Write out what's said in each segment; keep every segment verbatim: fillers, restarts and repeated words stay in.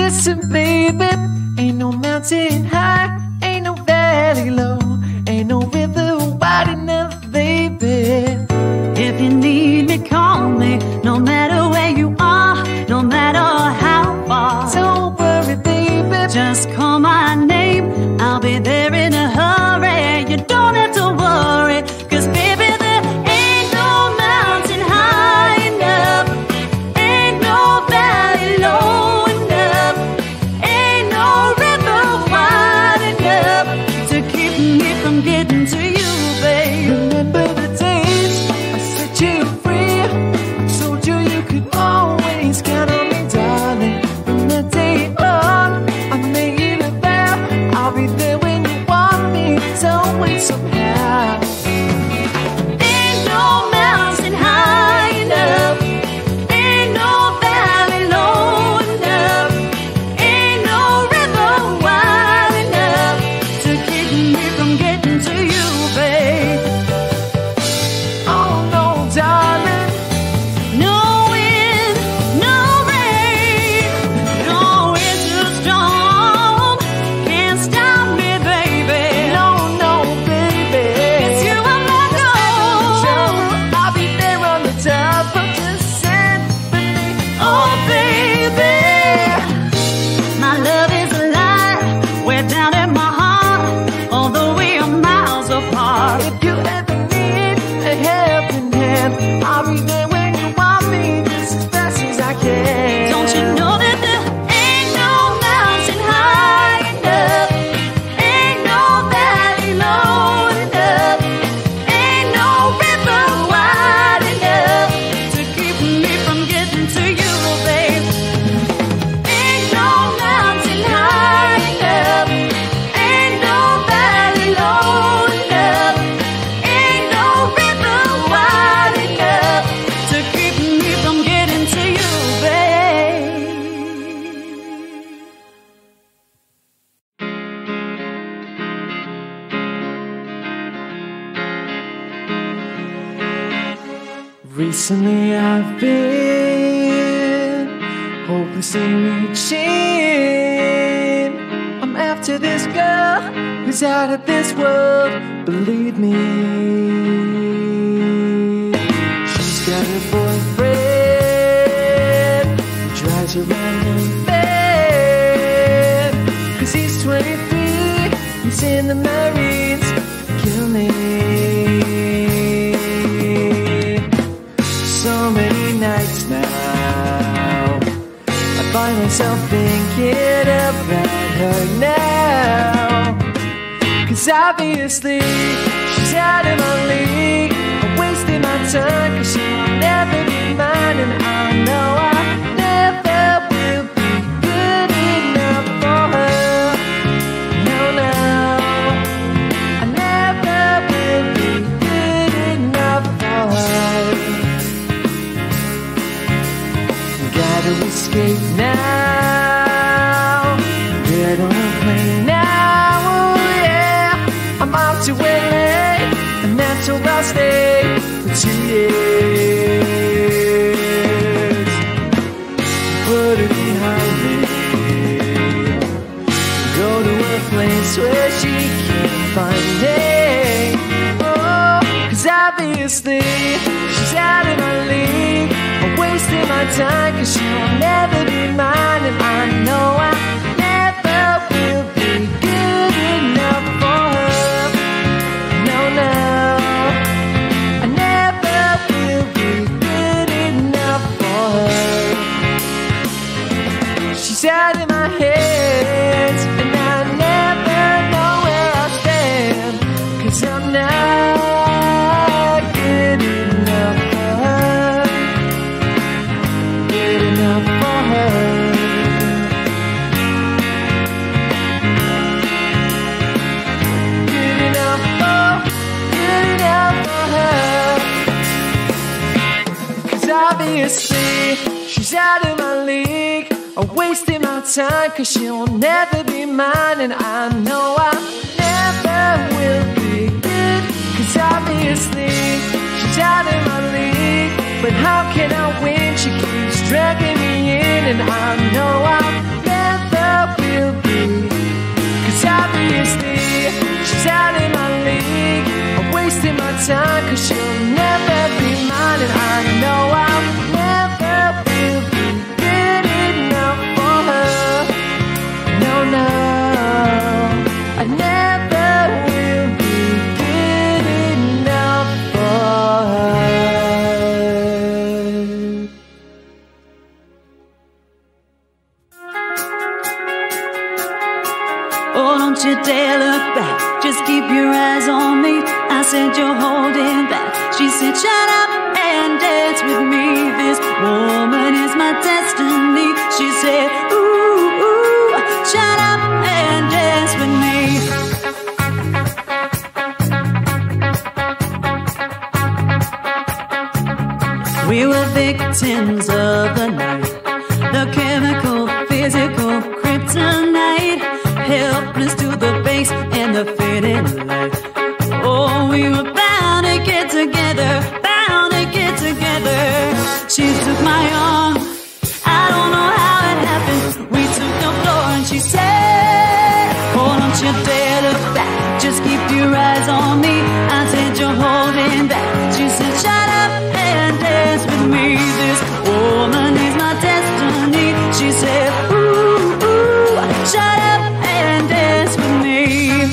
Listen, baby, ain't no mountain high, ain't no valley low, ain't no river wide enough, baby. If you need me, call me, no matter where you are, no matter how far. Don't worry, baby, just call my name, I'll be there in a hurry. You don't have to worry, cause baby, there ain't no mountain high enough, ain't no valley low enough, ain't no river wide enough to keep me from getting to you, babe. remember the days I set you free, I told you you could always count on me, darling. From that day on, I made it a vow, I'll be there when you want me, don't wait somehow. Ain't no mountain high enough, ain't no valley low enough, ain't no river wide enough to keep me from getting to you, babe. Oh no, darling, No wind, no rain, no winter storm can't stop me, baby. no, no, baby. It's you I'm not going. I'll be there on the top of the symphony. Oh, baby, my love is alive, way down in my heart, although we are miles apart. If you ever need a helping hand, I'll be there when you want me, just as fast as I can. Don't you know that there ain't no mountain high enough, ain't no valley low enough, ain't no river wide enough to keep me from getting to you, babe. Ain't no mountain high enough, ain't no valley low enough, ain't no river wide enough to keep me from getting to you, babe. Recently I've been hopelessly reaching. I'm after this girl who's out of this world, believe me. She's got a boyfriend who drives around in bed, cause he's twenty-three, he's in the Marines, kill me. So many nights now I find myself thinking about her now, cause obviously she's out of my league. I'm wasting my time cause she'll never be mine, and I know I never will be good enough for her. No, no, I never will be good enough for her. Gotta escape now, get on a plane now, oh yeah. I'm off to L A, and that's where I'll stay for two years. Put it behind me, go to a place where she can't find me. Oh, cause obviously she's out of my league. I'm wasting my time cause she'll never be mine, and I know I never will be good enough for her. No, no, I never will be good enough for her. She's out of my hands, and I never know where I stand, cause I'm not good enough for her. Good enough for her. Good enough for, good enough for her. Cause obviously she's out of my league. I'm wasting my time cause she'll never be mine, and I know I never will be good, cause obviously she's out of my league. But how can I win? She keeps dragging me in, and I know I'll never time, cause you'll never be mine. And I know I'll never will be good enough for her. No, no, I never will be good enough for her. Oh, don't you dare look back, just keep your eyes on me. I said you're holding back. She said shut up and dance with me. This woman is my destiny. She said ooh, ooh, shut up and dance with me. We were victims of the night, the chemical, physical kryptonite, helpless to the base and the fading light. Oh, we were bound to get together, bound to get together. She took my arm, I don't know how it happened. We took the floor and she said, oh, don't you dare look back, just keep your eyes on me. I said you're holding back. She said shut up and dance with me. This woman is my destiny. She said ooh, ooh, shut up and dance with me.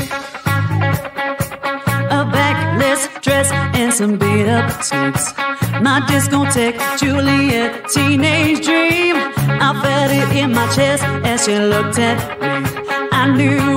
A backless dress and some beat up sneaks, my discotheque Juliet teenage dream. I felt it in my chest as she looked at me. I knew